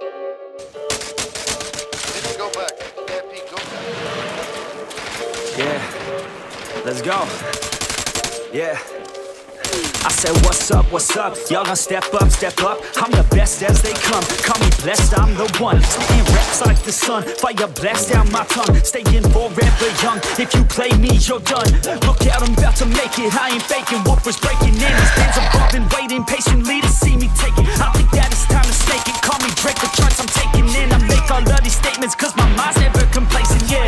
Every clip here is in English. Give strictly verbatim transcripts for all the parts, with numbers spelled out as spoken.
Go back. Yeah, Pete, go back. Yeah, let's go. Yeah. I said, what's up, what's up? Y'all gonna step up, step up. I'm the best as they come. Call me blessed, I'm the one. Spitting raps like the sun. Fire blast down my tongue. Staying forever young. If you play me, you're done. Look out, I'm about to make it. I ain't faking. Woofers breaking in. These fans above and waiting patiently to see me take it. I think that it's time to snake it. Call me Drake, the charts I'm taking in. I make all of these statements cause my mind's never complacent, yeah.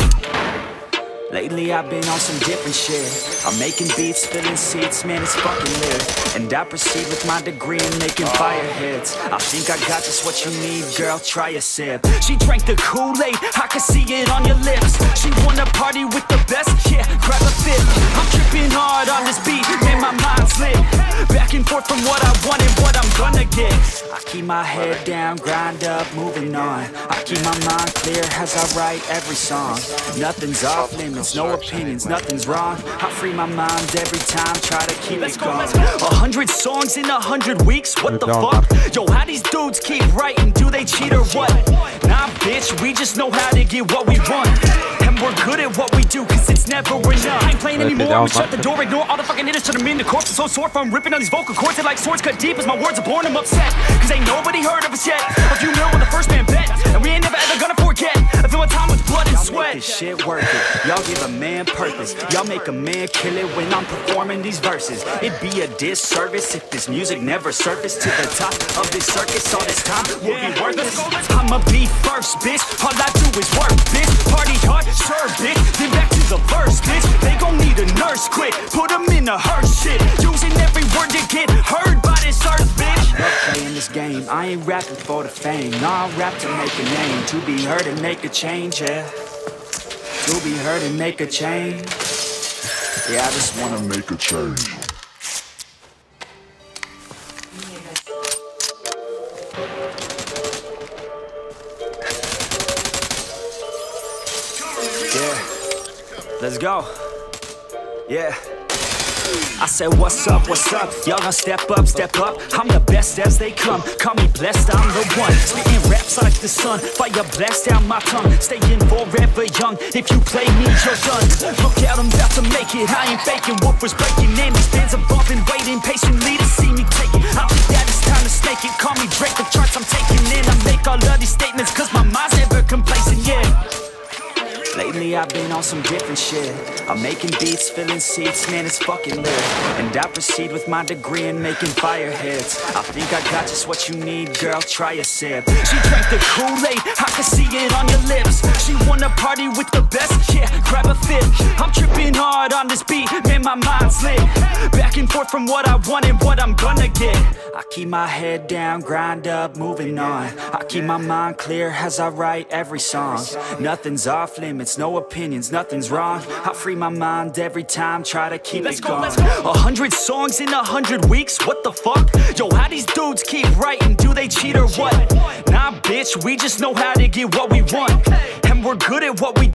Lately I've been on some different shit. I'm making beats, filling seats, man, it's fucking lit. And I proceed with my degree in making fire hits. I think I got just what you need, girl, try a sip. She drank the Kool-Aid, I can see it on your lips. She wanna party with the best, yeah, grab a fifth. I'm tripping hard on this beat, man, my mind's lit. Back and forth from what I want and what I'm gonna get. I keep my head down, grind up, moving on. I keep my mind clear as I write every song. Nothing's off limits, no opinions, nothing's wrong. I free my mind every time, try to keep it going. A hundred songs in a hundred weeks, what the fuck? Yo, how these dudes keep writing, do they cheat or what? Nah, bitch, we just know how to get what we want. And we're good at what we do, cause it's never enough. I ain't playing anymore, I'ma shut the door, ignore all the fucking hitters, turn them into corpses. So sore from ripping on these vocal cords, they like swords cut deep as my words are born, I'm upset. Cause ain't nobody heard of us yet. A few mil when the first man bet, and we ain't never ever gonna forget. I feel my time with blood and sweat. This shit work it, y'all give a man purpose. Y'all make a man kill it when I'm performing these verses. It'd be a disservice if this music never surfaced to the top of this circus. All this time will be worthless. I'ma be first, bitch. All I do is work, bitch. Party hard, sure, bitch. Then back to the verse, bitch. They gon' need a nurse quick. Put them in a hearse shit. Using every word to get heard by this earth, bitch. Love playing this game. I ain't rapping for the fame. Nah, I rap to make a name. To be heard and make a change, yeah. To be heard and make a change. Yeah, I just wanna make a change. Yeah, let's go. Yeah. I said, what's up, what's up? Y'all gonna step up, step up. I'm the best as they come. Call me blessed, I'm the one. Spitting raps like the sun. Fire blast down my tongue. Staying forever young. If you play me, you're done. Look out, I'm about to make it. I ain't faking. Woofers breaking in. These fans above and waiting patiently to see me take it. I think that it's time to snake it. Call me Drake, the charts I'm taking in. I make all of these statements cause my mind's never complacent, yeah. Lately I've been on some different shit. I'm making beats, filling seats, man, it's fucking lit. And I proceed with my degree in making fire hits. I think I got just what you need, girl, try a sip. She drank the Kool-Aid, I can see it on your lips. She wanna party with the best, yeah, grab a fifth. I'm tripping hard on this beat, man, my mind's lit. Back and forth from what I want and what I'm gonna get. I keep my head down, grind up, moving on. I keep my mind clear as I write every song. Nothing's off limits, no opinions, nothing's wrong. I free my mind every time, try to keep it going. A hundred songs in a hundred weeks, what the fuck? Yo, how these dudes keep writing, do they cheat or what? Nah, bitch, we just know how to get what we want. And we're good at what we